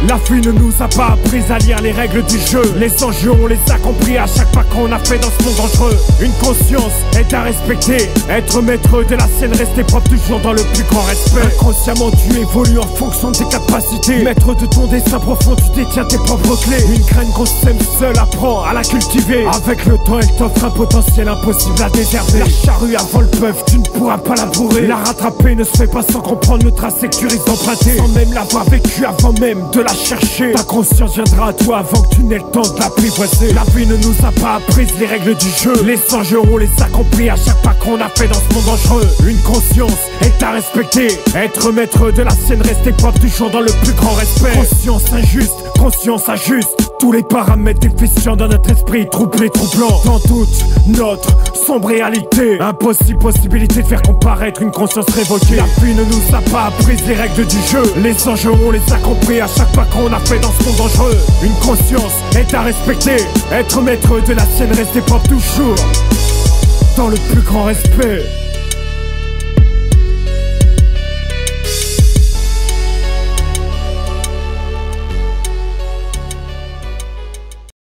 La vie ne nous a pas appris à lire les règles du jeu. Les enjeux on les a compris à chaque pas qu'on a fait dans ce monde dangereux. Une conscience est à respecter, être maître de la scène, rester propre toujours dans le plus grand respect. Inconsciemment tu évolues en fonction de tes capacités. Maître de ton destin profond, tu détiens tes propres clés. Une graine qu'on sème seul, apprend à la cultiver. Avec le temps elle t'offre un potentiel impossible à désherber. La charrue avant le bœuf, tu ne pourras pas la bourrer. La rattraper ne se fait pas sans comprendre le tracé que tu risques d'emprunter. Sans même l'avoir vécu avant même de la chercher. Ta conscience viendra à toi avant que tu n'aies le temps de l'apprivoiser. La vie ne nous a pas appris les règles du jeu. Les enjeux on les a compris à chaque pas qu'on a fait dans ce monde dangereux. Une conscience est à respecter, être maître de la sienne, rester propre toujours dans le plus grand respect. Conscience injuste, conscience injuste. Tous les paramètres déficients dans notre esprit, troublé, troublant. Dans toute notre sombre réalité, impossible possibilité de faire comparaître une conscience révoltée. La vie ne nous a pas appris les règles du jeu. Les enjeux on les a compris à chaque pas qu'on a fait dans ce monde dangereux. Une conscience est à respecter, être maître de la sienne, rester propre toujours dans le plus grand respect.